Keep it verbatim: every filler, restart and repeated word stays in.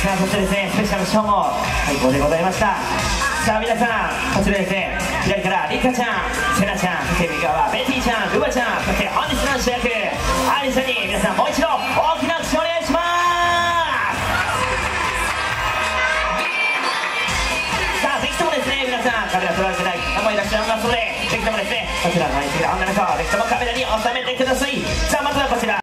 さあそしてですねスペシャルショーも最高でございました。さあ皆さんこちらですね、左からリカちゃん、セナちゃん、そして右側はベティちゃん、ルバちゃん、そして本日の主役アリスに皆さんもう一度大きな拍手をお願いします。さあぜひともですね皆さんカメラ撮られてない方もいらっしゃいますので、ぜひともですねこちらの愛する女の子をぜひともカメラに収めてください。さあまずはこちら